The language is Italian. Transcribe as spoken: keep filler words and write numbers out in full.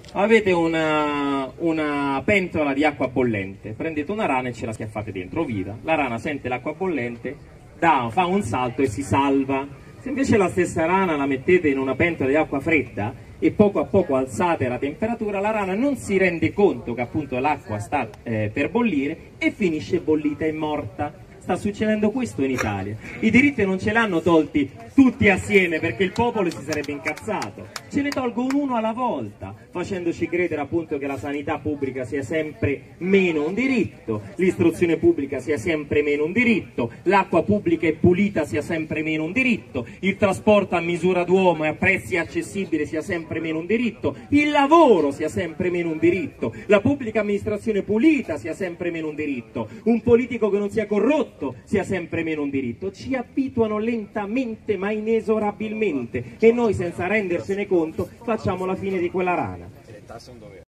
Avete una, una pentola di acqua bollente, prendete una rana e ce la schiaffate dentro, viva. La rana sente l'acqua bollente, dà, fa un salto e si salva. Se invece la stessa rana la mettete in una pentola di acqua fredda e poco a poco alzate la temperatura, la rana non si rende conto che appunto l'acqua sta eh, per bollire e finisce bollita e morta. Sta succedendo questo in Italia. I diritti non ce l'hanno tolti tutti assieme perché il popolo si sarebbe incazzato, ce ne tolgono uno alla volta, facendoci credere appunto che la sanità pubblica sia sempre meno un diritto, l'istruzione pubblica sia sempre meno un diritto, l'acqua pubblica e pulita sia sempre meno un diritto, il trasporto a misura d'uomo e a prezzi accessibili sia sempre meno un diritto, il lavoro sia sempre meno un diritto, la pubblica amministrazione pulita sia sempre meno un diritto, un politico che non sia corrotto sia sempre meno un diritto. Ci abituano lentamente ma inesorabilmente e noi senza rendercene conto facciamo la fine di quella rana.